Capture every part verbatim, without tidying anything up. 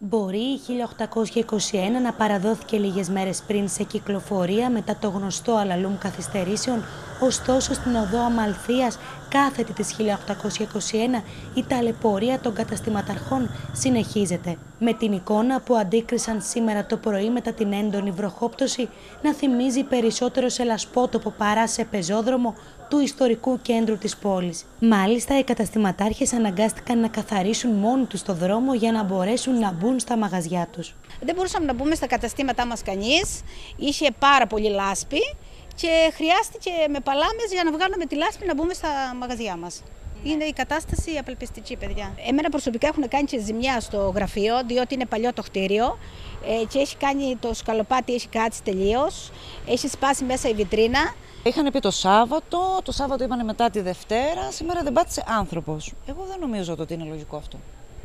Μπορεί η χίλια οκτακόσια είκοσι ένα να παραδόθηκε λίγες μέρες πριν σε κυκλοφορία μετά το γνωστό αλαλούμ καθυστερήσεων, ωστόσο στην οδό Αμαλθίας, κάθετη της χίλια οκτακόσια είκοσι ένα, η ταλαιπωρία των καταστηματαρχών συνεχίζεται. Με την εικόνα που αντίκρισαν σήμερα το πρωί μετά την έντονη βροχόπτωση να θυμίζει περισσότερο σε λασπότοπο παρά σε πεζόδρομο του ιστορικού κέντρου της πόλης. Μάλιστα, οι καταστηματάρχες αναγκάστηκαν να καθαρίσουν μόνοι τους το δρόμο για να μπορέσουν να μπουν στα μαγαζιά τους. Δεν μπορούσαμε να μπούμε στα καταστήματά μας κανείς, είχε πάρα πολύ λάσπη και χρειάστηκε με παλάμες για να βγάλουμε τη λάσπη να μπούμε στα μαγαζιά μας. Είναι η κατάσταση απελπιστική, παιδιά. Εμένα προσωπικά έχουν κάνει και ζημιά στο γραφείο, διότι είναι παλιό το κτίριο και έχει κάνει το σκαλοπάτι, έχει κάτσει τελείως, έχει σπάσει μέσα η βιτρίνα. Είχαν πει το Σάββατο, το Σάββατο είπανε μετά τη Δευτέρα, σήμερα δεν πάτησε άνθρωπος. Εγώ δεν νομίζω ότι είναι λογικό αυτό.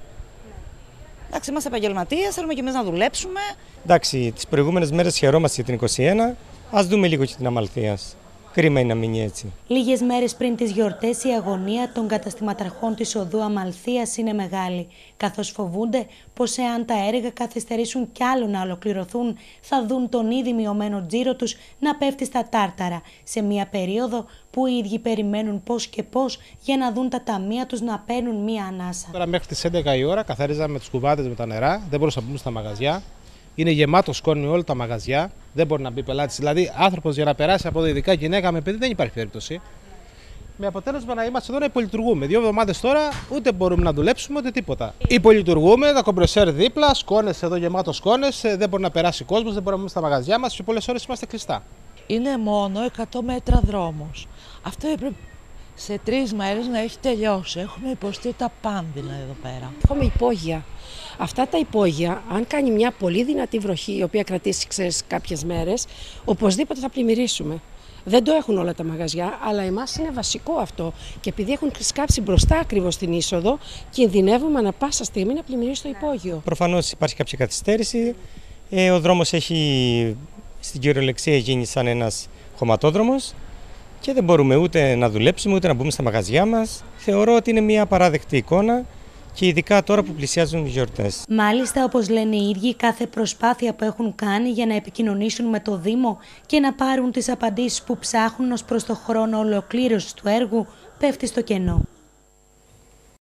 Εντάξει, είμαστε επαγγελματίες, θέλουμε και εμείς να δουλέψουμε. Εντάξει, τις προηγούμενες μέρες χαιρόμαστε για την είκοσι ένα, ας δούμε λίγο και την Αμαλθίας. Κρίμα είναι να μείνει έτσι. Λίγες μέρες πριν τις γιορτές, η αγωνία των καταστηματαρχών της οδού Αμαλθίας είναι μεγάλη, καθώς φοβούνται πως εάν τα έργα καθυστερήσουν κι άλλο να ολοκληρωθούν, θα δουν τον ήδη μειωμένο τζίρο τους να πέφτει στα τάρταρα, σε μια περίοδο που οι ίδιοι περιμένουν πώς και πώς για να δουν τα ταμεία τους να παίρνουν μια ανάσα. Τώρα μέχρι τις έντεκα η ώρα καθαρίζαμε τους κουβάτες με τα νερά, δεν μπορούσαμε να μπούμε στα μαγαζιά. Είναι γεμάτο σκόνη όλα τα μαγαζιά, δεν μπορεί να μπει πελάτης. Δηλαδή, άνθρωπος για να περάσει από εδώ, ειδικά γυναίκα με παιδί, δεν υπάρχει περίπτωση. Με αποτέλεσμα να είμαστε εδώ να υπολειτουργούμε. Δύο εβδομάδες τώρα ούτε μπορούμε να δουλέψουμε ούτε τίποτα. Υπολειτουργούμε, τα κομπρεσέρ δίπλα, σκόνες εδώ γεμάτο σκόνες, δεν μπορεί να περάσει κόσμος, δεν μπορούμε να μπούμε στα μαγαζιά μας και πολλές ώρες είμαστε κλειστά. Είναι μόνο εκατό μέτρα δρόμος. Αυτό έπρεπε σε τρεις μέρες να έχει τελειώσει. Έχουμε υποστεί τα πάνδυνα εδώ πέρα. Έχουμε υπόγεια. Αυτά τα υπόγεια, αν κάνει μια πολύ δυνατή βροχή, η οποία κρατήσει, ξέρεις, κάποιες μέρες, οπωσδήποτε θα πλημμυρίσουμε. Δεν το έχουν όλα τα μαγαζιά, αλλά εμάς είναι βασικό αυτό. Και επειδή έχουν σκάψει μπροστά ακριβώς στην είσοδο, κινδυνεύουμε ανα πάσα στιγμή να πλημμυρίσει το υπόγειο. Προφανώς υπάρχει κάποια καθυστέρηση. Ε, ο δρόμος έχει στην κυριολεξία γίνει σαν ένας χωματόδρομος και δεν μπορούμε ούτε να δουλέψουμε ούτε να μπούμε στα μαγαζιά μας. Θεωρώ ότι είναι μια απαράδεκτη εικόνα. Και ειδικά τώρα που πλησιάζουν οι γιορτές. Μάλιστα, όπως λένε οι ίδιοι, κάθε προσπάθεια που έχουν κάνει για να επικοινωνήσουν με το Δήμο και να πάρουν τις απαντήσεις που ψάχνουν ως προς το χρόνο ολοκλήρωσης του έργου πέφτει στο κενό.